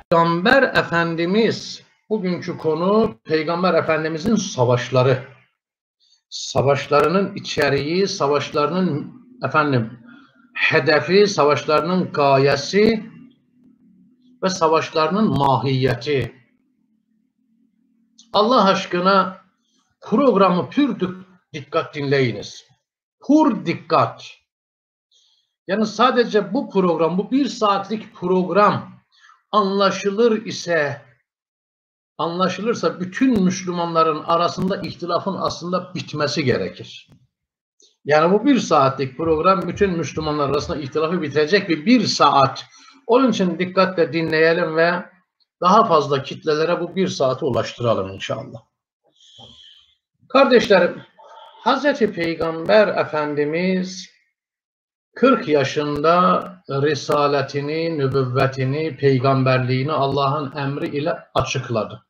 Peygamber Efendimiz, bugünkü konu Peygamber Efendimizin savaşları. Savaşlarının içeriği, savaşlarının hedefi, savaşlarının gayesi ve savaşlarının mahiyeti. Allah aşkına programı pür dikkat dinleyiniz. Pür dikkat. Yani sadece bu program, bu 1 saatlik program anlaşılırsa bütün Müslümanların arasında ihtilafın aslında bitmesi gerekir. Yani bu 1 saatlik program bütün Müslümanlar arasında ihtilafı bitirecek bir 1 saat. Onun için dikkatle dinleyelim ve daha fazla kitlelere bu 1 saati ulaştıralım inşallah. Kardeşlerim, Hazreti Peygamber Efendimiz 40 yaşında risaletini, nübüvvetini, peygamberliğini Allah'ın emri ile açıkladı.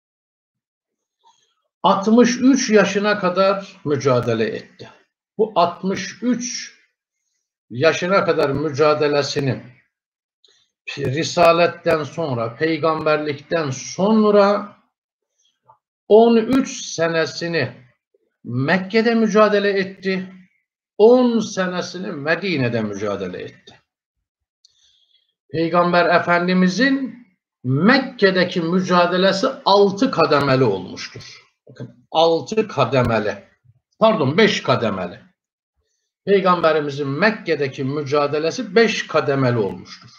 63 yaşına kadar mücadele etti. Bu 63 yaşına kadar mücadelesini risaletten sonra, peygamberlikten sonra 13 senesini Mekke'de mücadele etti. 10 senesini Medine'de mücadele etti. Peygamber Efendimizin Mekke'deki mücadelesi 6 kademeli olmuştur. Bakın 5 kademeli. Peygamberimizin Mekke'deki mücadelesi 5 kademeli olmuştur.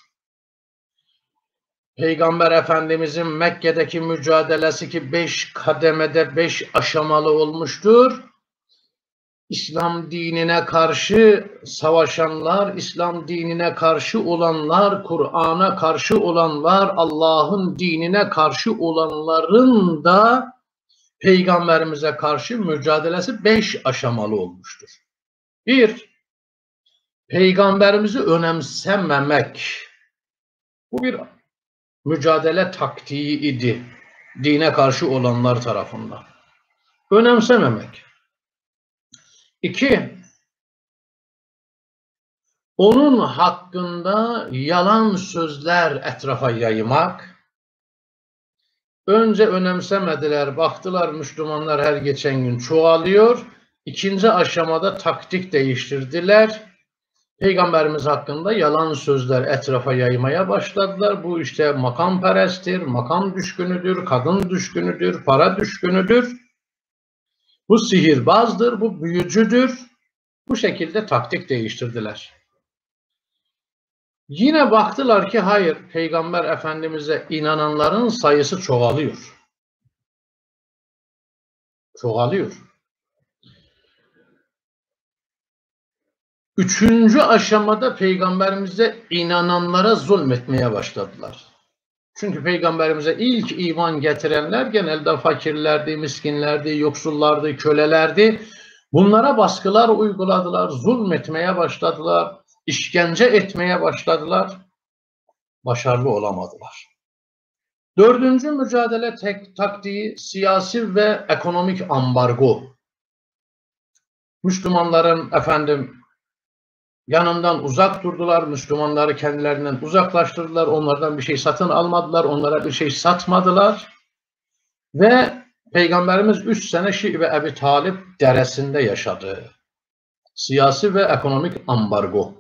Peygamber Efendimizin Mekke'deki mücadelesi ki 5 kademede 5 aşamalı olmuştur. İslam dinine karşı savaşanlar, İslam dinine karşı olanlar, Kur'an'a karşı olanlar, Allah'ın dinine karşı olanların da Peygamberimize karşı mücadelesi 5 aşamalı olmuştur. 1. Peygamberimizi önemsememek. Bu bir mücadele taktiği idi dine karşı olanlar tarafından. Önemsememek. 2. Onun hakkında yalan sözler etrafa yaymak. Önce önemsemediler, baktılar Müslümanlar her geçen gün çoğalıyor. 2. aşamada taktik değiştirdiler. Peygamberimiz hakkında yalan sözler etrafa yaymaya başladılar. Bu işte makamperesttir, makam düşkünüdür, kadın düşkünüdür, para düşkünüdür. Bu sihirbazdır, bu büyücüdür. Bu şekilde taktik değiştirdiler. Yine baktılar ki hayır, Peygamber Efendimiz'e inananların sayısı çoğalıyor. Çoğalıyor. 3. aşamada Peygamberimize inananlara zulmetmeye başladılar. Çünkü Peygamberimize ilk iman getirenler genelde fakirlerdi, miskinlerdi, yoksullardı, kölelerdi. Bunlara baskılar uyguladılar, zulmetmeye başladılar, işkence etmeye başladılar. Başarılı olamadılar. 4. mücadele taktiği siyasi ve ekonomik ambargo. Müslümanların yanından uzak durdular, Müslümanları kendilerinden uzaklaştırdılar, onlardan bir şey satın almadılar, onlara bir şey satmadılar. Ve Peygamberimiz 3 sene Şii ve Ebi Talib deresinde yaşadı. Siyasi ve ekonomik ambargo.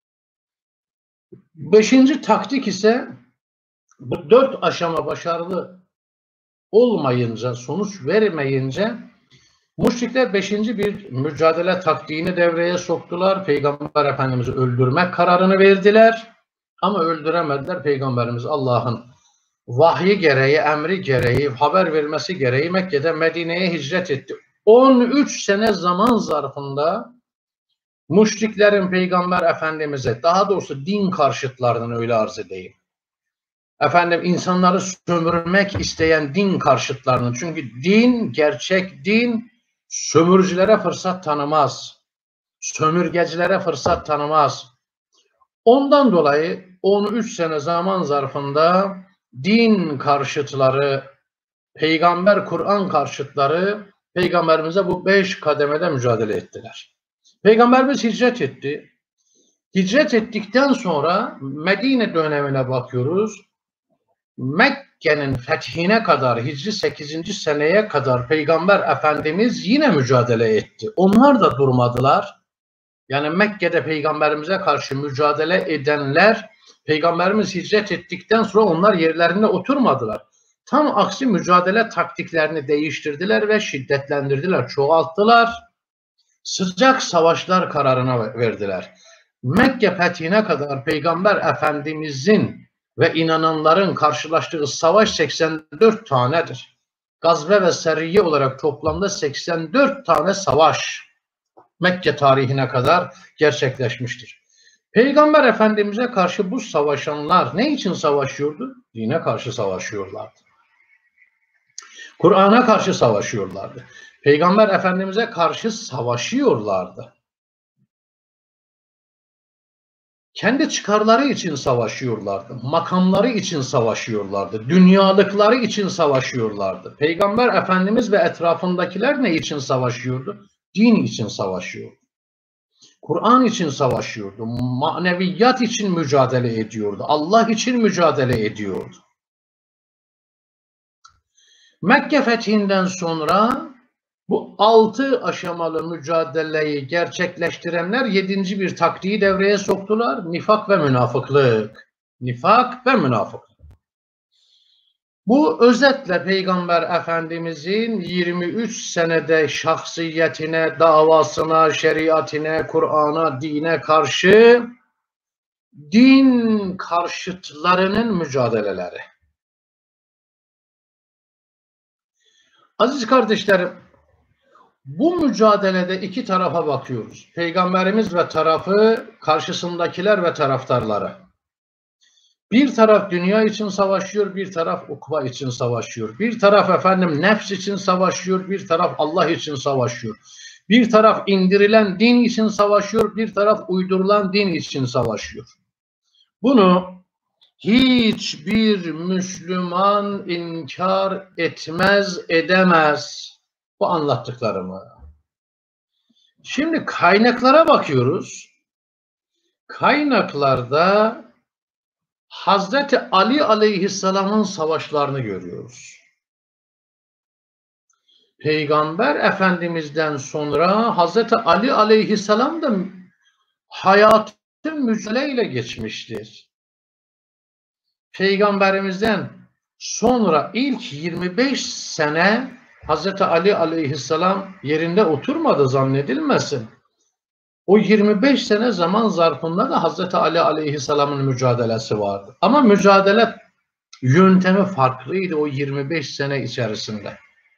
5. taktik ise bu 4 aşama başarılı olmayınca, sonuç vermeyince müşrikler 5. bir mücadele taktiğini devreye soktular. Peygamber Efendimiz'i öldürmek kararını verdiler. Ama öldüremediler. Peygamberimiz Allah'ın vahyi gereği, emri gereği, haber vermesi gereği Mekke'de Medine'ye hicret etti. 13 sene zaman zarfında müşriklerin Peygamber Efendimiz'e, daha doğrusu din karşıtlarının öyle arz edeyim. İnsanları sömürmek isteyen din karşıtlarının, çünkü din, gerçek din sömürücülere fırsat tanımaz. Sömürgecilere fırsat tanımaz. Ondan dolayı 13 sene zaman zarfında din karşıtları, peygamber Kur'an karşıtları Peygamberimize bu 5 kademede mücadele ettiler. Peygamberimiz hicret etti. Hicret ettikten sonra Medine dönemine bakıyoruz. Mekke'nin fethine kadar, Hicri 8. seneye kadar Peygamber Efendimiz yine mücadele etti. Onlar da durmadılar. Yani Mekke'de Peygamberimize karşı mücadele edenler, Peygamberimiz hicret ettikten sonra onlar yerlerine oturmadılar. Tam aksi mücadele taktiklerini değiştirdiler ve şiddetlendirdiler, çoğalttılar. Sıcak savaşlar kararına verdiler. Mekke fethine kadar Peygamber Efendimizin ve inananların karşılaştığı savaş 84 tanedir. Gazve ve seriye olarak toplamda 84 tane savaş Mekke tarihine kadar gerçekleşmiştir. Peygamber Efendimiz'e karşı bu savaşanlar ne için savaşıyordu? Dine karşı savaşıyorlardı. Kur'an'a karşı savaşıyorlardı. Peygamber Efendimiz'e karşı savaşıyorlardı. Kendi çıkarları için savaşıyorlardı. Makamları için savaşıyorlardı. Dünyalıkları için savaşıyorlardı. Peygamber Efendimiz ve etrafındakiler ne için savaşıyordu? Din için savaşıyordu. Kur'an için savaşıyordu. Maneviyat için mücadele ediyordu. Allah için mücadele ediyordu. Mekke fethinden sonra bu 6 aşamalı mücadeleyi gerçekleştirenler 7. bir taktiği devreye soktular. Nifak ve münafıklık. Nifak ve münafıklık. Bu özetle Peygamber Efendimizin 23 senede şahsiyetine, davasına, şeriatine, Kur'an'a, dine karşı din karşıtlarının mücadeleleri. Aziz kardeşlerim, bu mücadelede iki tarafa bakıyoruz. Peygamberimiz ve tarafı, karşısındakiler ve taraftarları. Bir taraf dünya için savaşıyor, bir taraf ukva için savaşıyor. Bir taraf nefs için savaşıyor, bir taraf Allah için savaşıyor. Bir taraf indirilen din için savaşıyor, bir taraf uydurulan din için savaşıyor. Bunu hiçbir Müslüman inkar etmez, edemez. Bu anlattıklarımı. Şimdi kaynaklara bakıyoruz. Kaynaklarda Hazreti Ali Aleyhisselam'ın savaşlarını görüyoruz. Peygamber Efendimiz'den sonra Hazreti Ali Aleyhisselam da hayatı mücadeleyle geçmiştir. Peygamberimizden sonra ilk 25 sene Hazreti Ali Aleyhisselam yerinde oturmadı zannedilmesin. O 25 sene zaman zarfında da Hazreti Ali Aleyhisselam'ın mücadelesi vardı. Ama mücadele yöntemi farklıydı o 25 sene içerisinde.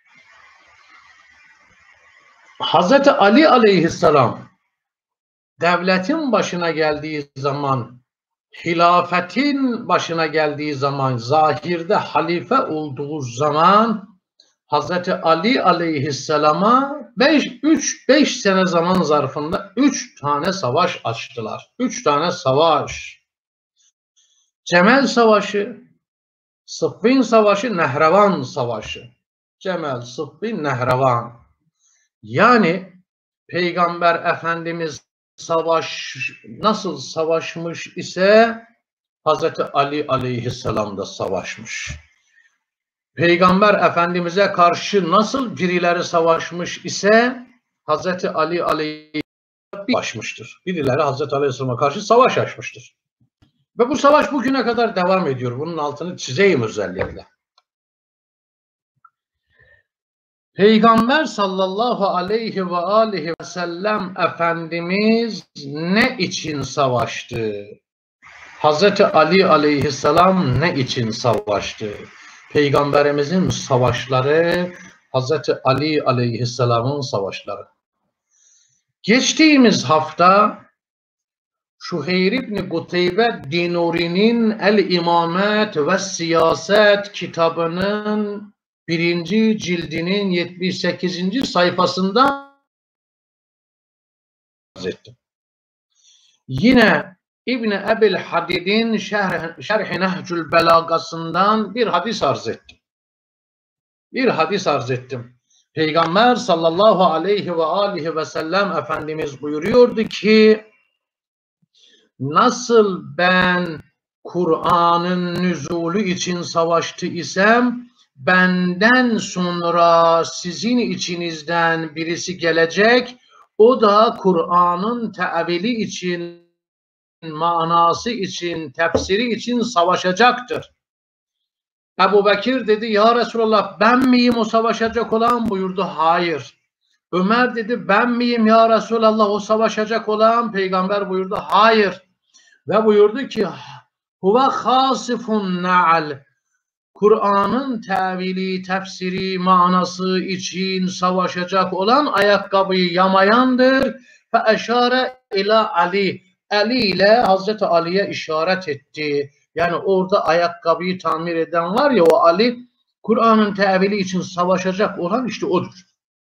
Hazreti Ali Aleyhisselam devletin başına geldiği zaman, hilafetin başına geldiği zaman, zahirde halife olduğu zaman Hazreti Ali Aleyhisselam'a 5 sene zaman zarfında 3 tane savaş açtılar. 3 tane savaş. Cemel Savaşı, Sıffin Savaşı, Nehrevan Savaşı. Cemel, Sıffin, Nehrevan. Yani Peygamber Efendimiz nasıl savaşmış ise Hazreti Ali Aleyhisselam da savaşmış. Peygamber Efendimiz'e karşı nasıl birileri savaşmış ise Hazreti Ali Aleyhisselam savaşmıştır. Birileri Hazreti Aleyhisselam'a karşı savaş açmıştır. Ve bu savaş bugüne kadar devam ediyor. Bunun altını çizeyim özellikle. Peygamber sallallahu aleyhi ve aleyhi ve sellem Efendimiz ne için savaştı? Hazreti Ali Aleyhisselam ne için savaştı? Peygamberimizin savaşları, Hazreti Ali Aleyhisselam'ın savaşları. Geçtiğimiz hafta Şuheyr İbni Kuteybe Dinuri'nin El-İmamet ve Siyaset kitabının 1. cildinin 78. sayfasında ettim. Yine İbni Ebil Hadid'in Şerh-i Nehcül Belagasından bir hadis arz ettim. Peygamber sallallahu aleyhi ve aleyhi ve sellem Efendimiz buyuruyordu ki nasıl ben Kur'an'ın nüzulü için savaştı isem, benden sonra sizin içinizden birisi gelecek, o da Kur'an'ın tevili için, manası için, tefsiri için savaşacaktır. Ebu Bekir dedi, ya Resulallah ben miyim o savaşacak olan? Buyurdu, hayır. Ömer dedi, ben miyim ya Resulallah o savaşacak olan? Peygamber buyurdu, hayır. Ve buyurdu ki, huve hasifun na'al. Kur'an'ın tevili, tefsiri, manası için savaşacak olan ayakkabıyı yamayandır. Fe eşare ila Ali. Ali ile Hazreti Ali'ye işaret etti. Yani orada ayakkabıyı tamir eden var ya, o Ali, Kur'an'ın tevili için savaşacak olan işte odur.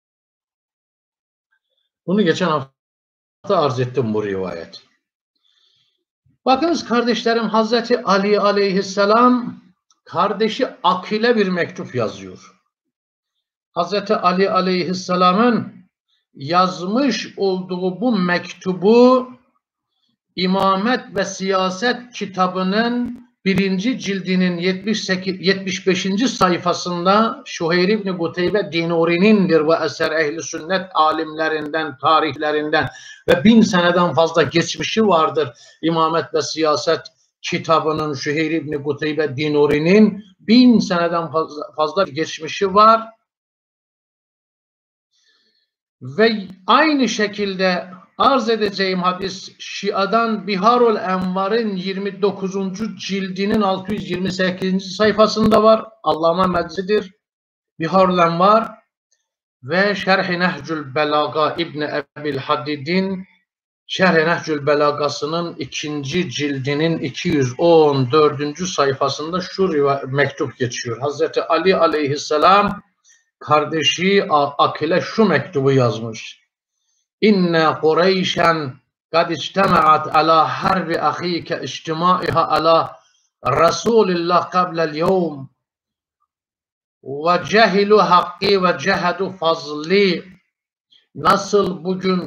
Bunu geçen hafta arz ettim bu rivayet. Bakınız kardeşlerim, Hazreti Ali aleyhisselam kardeşi Akil'e bir mektup yazıyor. Hazreti Ali aleyhisselamın yazmış olduğu bu mektubu İmamet ve Siyaset kitabının 1. cildinin 75. sayfasında Şuheyr İbni Kuteybe Dinuri'nindir ve eser ehli sünnet alimlerinden, tarihlerinden ve 1000 seneden fazla geçmişi vardır. İmamet ve Siyaset kitabının Şuheyr İbni Kuteybe Dinuri'nin 1000 seneden fazla geçmişi var. Ve aynı şekilde arz edeceğim hadis Şia'dan Biharul Envar'ın 29. cildinin 628. sayfasında var. Allame Meczidir. Biharul Envar ve Şerh-i Nehcül Belaga İbni Ebil Hadid'in Şerh-i Nehcül Belaga'sının 2. cildinin 214. sayfasında şu mektup geçiyor. Hazreti Ali aleyhisselam kardeşi Akil'e şu mektubu yazmış. İnne Kureyşen kad ictema'at ala harbi ahike ictimaiha ala Resulillah qablel yevm ve cehilu hakki ve cehedu fazli. Nasıl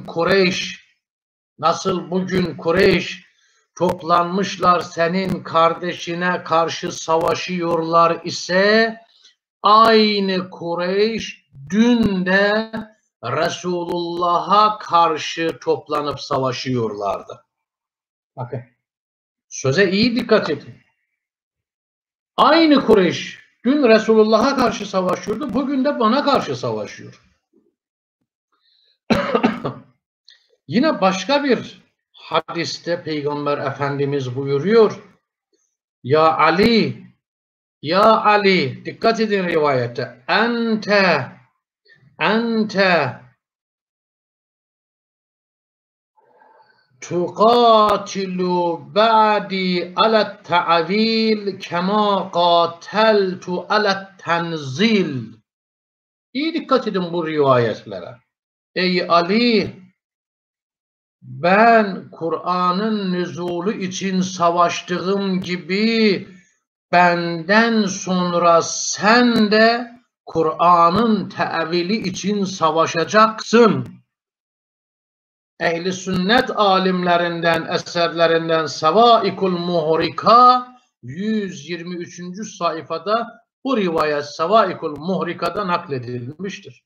bugün Kureyş toplanmışlar senin kardeşine karşı savaşıyorlar ise, aynı Kureyş dün de Resulullah'a karşı toplanıp savaşıyorlardı. Bakın, söze iyi dikkat edin. Aynı Kureyş dün Resulullah'a karşı savaşıyordu, bugün de bana karşı savaşıyor. Yine başka bir hadiste Peygamber Efendimiz buyuruyor. Ya Ali, dikkat edin rivayete. Ente tuqatilu ba'di ala ta'vil kema qateltu ala tenzil. İyi dikkat edin bu rivayetlere. Ey Ali, ben Kur'an'ın nüzulü için savaştığım gibi benden sonra sen de Kur'an'ın tevili için savaşacaksın. Ehli sünnet alimlerinden, eserlerinden Sevaikul Muhrika 123. sayfada bu rivayet Sevaikul Muhrika'da nakledilmiştir.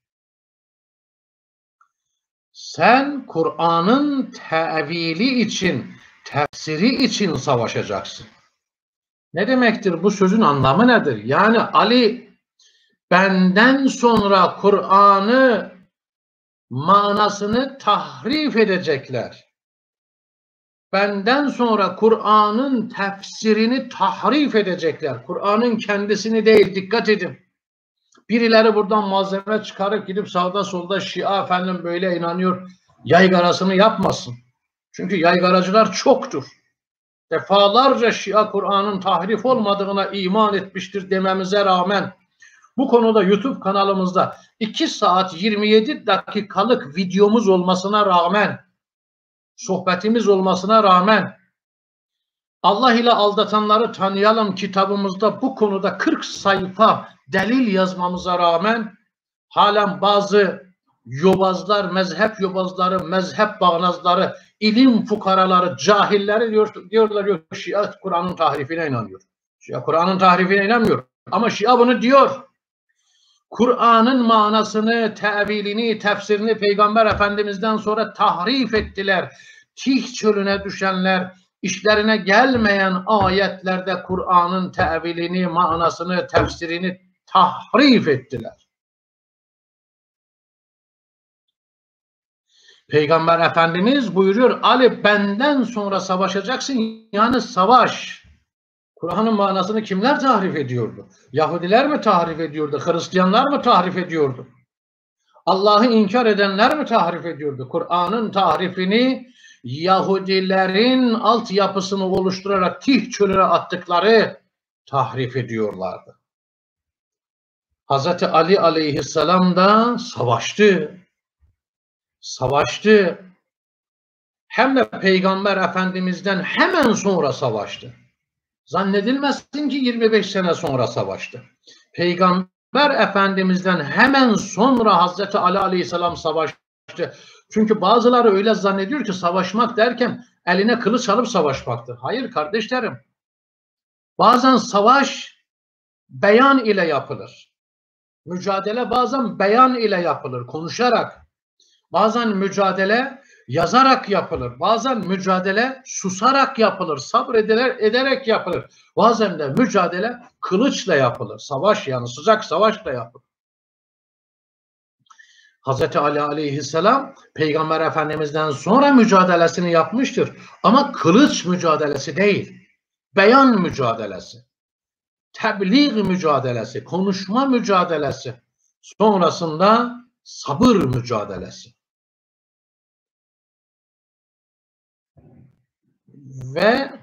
Sen Kur'an'ın tevili için, tefsiri için savaşacaksın. Ne demektir? Bu sözün anlamı nedir? Yani Ali, benden sonra Kur'an'ı, manasını tahrif edecekler. Benden sonra Kur'an'ın tefsirini tahrif edecekler. Kur'an'ın kendisini değil, dikkat edin. Birileri buradan malzeme çıkarıp gidip sağda solda Şia efendim böyle inanıyor, yaygarasını yapmasın. Çünkü yaygaracılar çoktur. Defalarca Şia Kur'an'ın tahrif olmadığına iman etmiştir dememize rağmen, bu konuda YouTube kanalımızda 2 saat 27 dakikalık videomuz olmasına rağmen, sohbetimiz olmasına rağmen, Allah ile aldatanları tanıyalım kitabımızda bu konuda 40 sayfa delil yazmamıza rağmen halen bazı yobazlar, mezhep yobazları, mezhep bağnazları ilim fukaraları, cahilleri diyorlar yok Şia Kur'an'ın tahrifine inanıyor. Şia Kur'an'ın tahrifine inanmıyor. Ama Şia bunu diyor. Kur'an'ın manasını, tevilini, tefsirini Peygamber Efendimiz'den sonra tahrif ettiler. Tih çölüne düşenler, işlerine gelmeyen ayetlerde Kur'an'ın tevilini, manasını, tefsirini tahrif ettiler. Peygamber Efendimiz buyuruyor, Ali benden sonra savaşacaksın, yani savaş. Kur'an'ın manasını kimler tahrif ediyordu? Yahudiler mi tahrif ediyordu? Hristiyanlar mı tahrif ediyordu? Allah'ı inkar edenler mi tahrif ediyordu? Kur'an'ın tahrifini Yahudilerin altyapısını oluşturarak Tih çölüne attıkları tahrif ediyorlardı. Hazreti Ali aleyhisselam da savaştı. Savaştı. Hem de Peygamber Efendimiz'den hemen sonra savaştı. Zannedilmesin ki 25 sene sonra savaştı. Peygamber Efendimiz'den hemen sonra Hazreti Ali Aleyhisselam savaştı. Çünkü bazıları öyle zannediyor ki savaşmak derken eline kılıç alıp savaşmaktır. Hayır kardeşlerim. Bazen savaş beyan ile yapılır. Mücadele bazen beyan ile yapılır, konuşarak. Bazen mücadele yazarak yapılır. Bazen mücadele susarak yapılır. Sabrederek yapılır. Bazen de mücadele kılıçla yapılır. Savaş, yani sıcak savaşla yapılır. Hazreti Ali aleyhisselam Peygamber Efendimiz'den sonra mücadelesini yapmıştır. Ama kılıç mücadelesi değil. Beyan mücadelesi. Tebliğ mücadelesi. Konuşma mücadelesi. Sonrasında sabır mücadelesi. Ve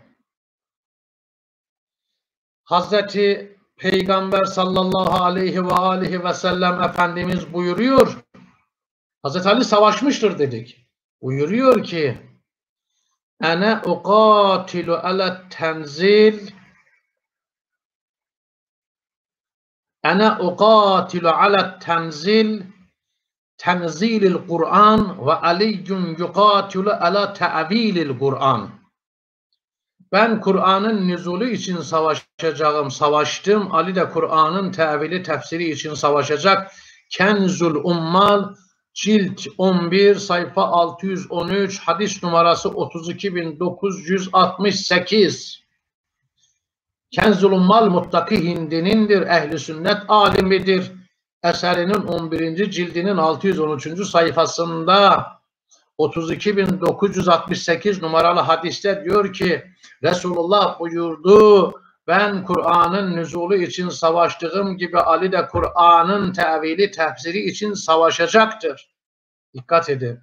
Hazreti Peygamber sallallahu aleyhi ve sellem Efendimiz buyuruyor. Hazreti Ali savaşmıştır dedik. Buyuruyor ki Ene uqatilu ala tenzil Ene uqatilu ala tenzil tenzilil Kur'an ve aliyyun yuqatilu ala te'vilil Kur'an. Ben Kur'an'ın nüzulü için savaştım. Ali de Kur'an'ın tevili, tefsiri için savaşacak. Kenzul Ummal, cilt 11, sayfa 613, hadis numarası 32.968. Kenzul Ummal Muttaki Hindi'nindir, ehli sünnet alimidir. Eserinin 11. cildinin 613. sayfasında 32.968 numaralı hadiste diyor ki Resulullah buyurdu, ben Kur'an'ın nüzulü için savaştığım gibi Ali de Kur'an'ın tevili, tefsiri için savaşacaktır. Dikkat edin.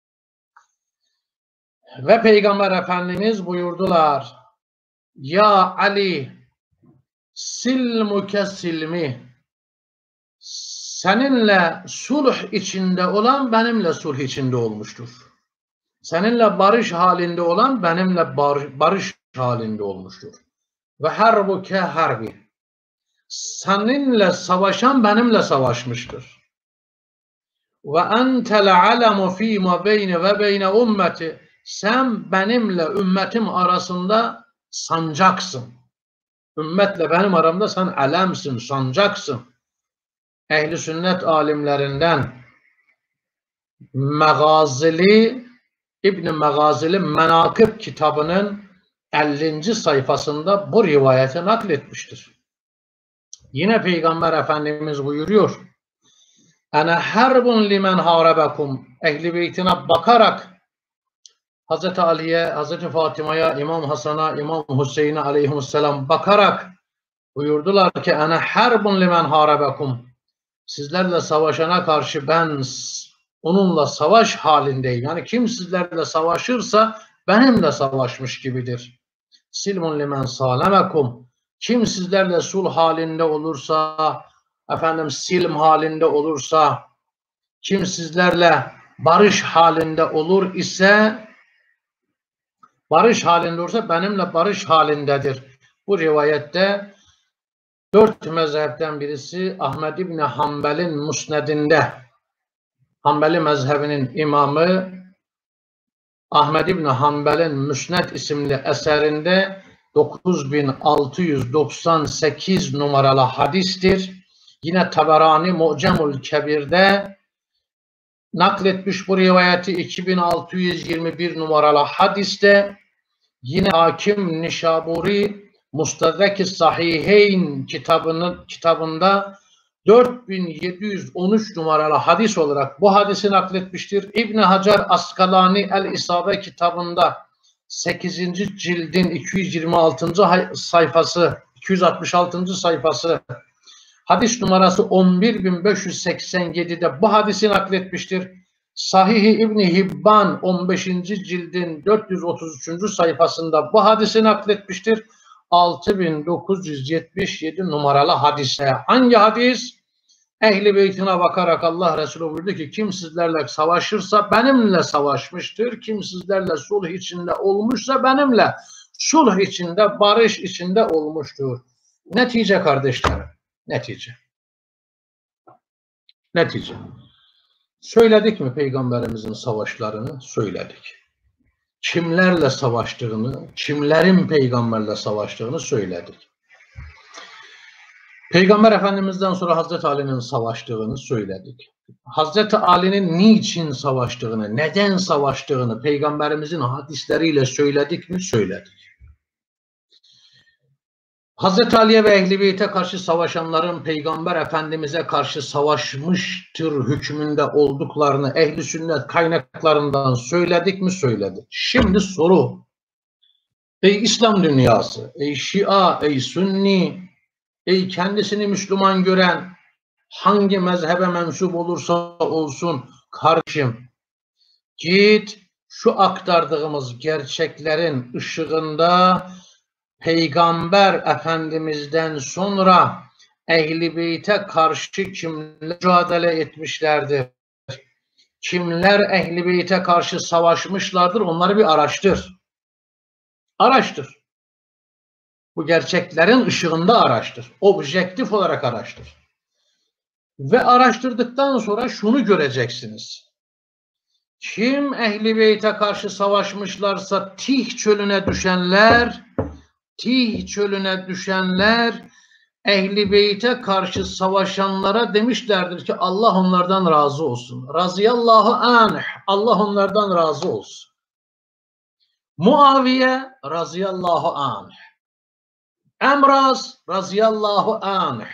Ve Peygamber Efendimiz buyurdular, ya Ali silmuke silmi, seninle sulh içinde olan benimle sulh içinde olmuştur. Seninle barış halinde olan benimle barış halinde olmuştur. Ve harbuke harbi, seninle savaşan benimle savaşmıştır. Ve entel alemu fîmâ beyni ve beyne ümmeti, sen benimle ümmetim arasında sancaksın. Ümmetle benim aramda sen alemsin, sancaksın. Ehli sünnet alimlerinden Megazili, İbn-i Megazili Menakıb kitabının 50. sayfasında bu rivayeti nakletmiştir. Yine Peygamber Efendimiz buyuruyor, Ene harbun limen harabekum, ehli beytine bakarak Hazreti Ali'ye, Hazreti Fatıma'ya, İmam Hasan'a, İmam Hüseyin'e aleyhisselam bakarak buyurdular ki ene harbun limen harabekum, sizlerle savaşana karşı ben onunla savaş halindeyim. Yani kim sizlerle savaşırsa benimle savaşmış gibidir. Silmun limen salemekum, kim sizlerle sulh halinde olursa, efendim silm halinde olursa, kim sizlerle barış halinde olur ise, barış halinde olursa benimle barış halindedir. Bu rivayette 4 mezhepten birisi Ahmed İbni Hanbel'in musnedinde, Hanbeli mezhebinin imamı Ahmed İbni Hanbel'in Müsned isimli eserinde 9698 numaralı hadistir. Yine Taberani Mu'cemul Kebir'de nakletmiş bu rivayeti 2621 numaralı hadiste. Yine Hakim Nişaburi Mustadrak-ı Sahiheyn kitabında 4713 numaralı hadis olarak bu hadisi nakletmiştir. İbn Hacer Askalani El-İsabe kitabında 8. cildin 226. sayfası, 266. sayfası, hadis numarası 11587'de bu hadisi nakletmiştir. Sahih-i İbn Hibban 15. cildin 433. sayfasında bu hadisi nakletmiştir. 6977 numaralı hadise. Hangi hadis? Ehli beytine bakarak Allah Resulü buyurdu ki kim sizlerle savaşırsa benimle savaşmıştır. Kim sizlerle sulh içinde olmuşsa benimle sulh içinde, barış içinde olmuştur. Netice kardeşlerim, netice. Söyledik mi Peygamberimizin savaşlarını? Söyledik. Kimlerle savaştığını, kimlerin peygamberle savaştığını söyledik. Peygamber Efendimiz'den sonra Hazreti Ali'nin savaştığını söyledik. Hazreti Ali'nin niçin savaştığını, neden savaştığını Peygamberimizin hadisleriyle söyledik mi? Söyledik. Hazreti Ali'ye ve Ehl-i Beyt'e karşı savaşanların Peygamber Efendimiz'e karşı savaşmıştır hükmünde olduklarını Ehl-i Sünnet kaynaklarından söyledik mi? Söyledik. Şimdi soru. Ey İslam dünyası, ey Şia, ey Sünni, ey kendisini Müslüman gören hangi mezhebe mensup olursa olsun kardeşim, git şu aktardığımız gerçeklerin ışığında Peygamber Efendimiz'den sonra Ehl-i Beyt'e karşı kimler mücadele etmişlerdir? Kimler Ehl-i Beyt'e karşı savaşmışlardır? Onları bir araştır. Araştır. Bu gerçeklerin ışığında araştır. Objektif olarak araştır. Ve araştırdıktan sonra şunu göreceksiniz. Kim Ehl-i Beyt'e karşı savaşmışlarsa Tih çölüne düşenler Ehl-i Beyt'e karşı savaşanlara demişlerdir ki Allah onlardan razı olsun. Razıyallahu anh. Allah onlardan razı olsun. Muaviye razıyallahu anh. Emraz razıyallahu anh.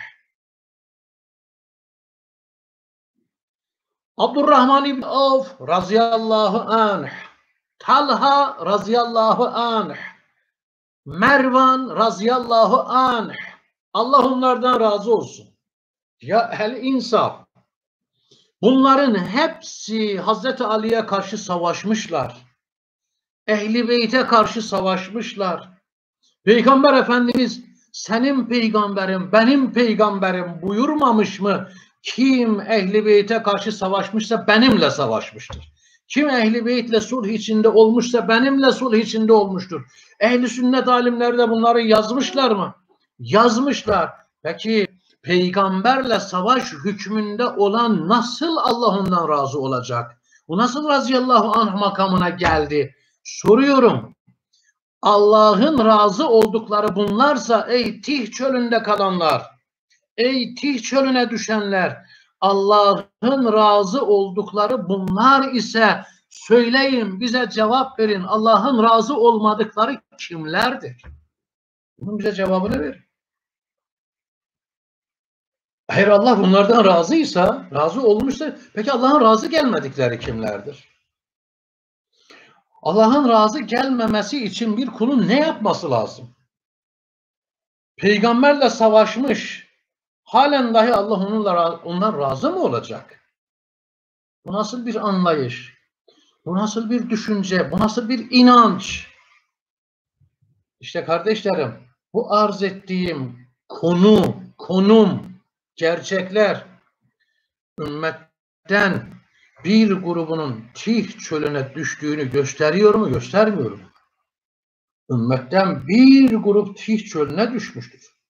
Abdurrahman İbni Avf razıyallahu anh. Talha razıyallahu anh. Mervan razıyallahu anh. Allah onlardan razı olsun. Ya ehl-i insaf. Bunların hepsi Hazreti Ali'ye karşı savaşmışlar. Ehl-i Beyt'e karşı savaşmışlar. Peygamber Efendimiz senin peygamberin, benim peygamberim buyurmamış mı? Kim Ehl-i Beyt'e karşı savaşmışsa benimle savaşmıştır. Kim Ehl-i Beyt'le sulh içinde olmuşsa benimle sulh içinde olmuştur. Ehl-i Sünnet alimleri de bunları yazmışlar mı? Yazmışlar. Peki peygamberle savaş hükmünde olan nasıl Allah ondan razı olacak? Bu nasıl razıyallahu anh makamına geldi? Soruyorum. Allah'ın razı oldukları bunlarsa ey Tih çölünde kalanlar, ey Tih çölüne düşenler, Allah'ın razı oldukları bunlar ise söyleyin, bize cevap verin. Allah'ın razı olmadıkları kimlerdir? Bunun bize cevabını verin. Eğer Allah bunlardan razıysa, razı olmuşsa, peki Allah'ın razı gelmedikleri kimlerdir? Allah'ın razı gelmemesi için bir kulun ne yapması lazım? Peygamberle savaşmış, halen dahi Allah ondan razı mı olacak? Bu nasıl bir anlayış? Bu nasıl bir düşünce? Bu nasıl bir inanç? İşte kardeşlerim, bu arz ettiğim konum, gerçekler ümmetten bir grubunun Tih çölüne düştüğünü gösteriyor mu, göstermiyor mu? Ümmetten bir grup Tih çölüne düşmüştür.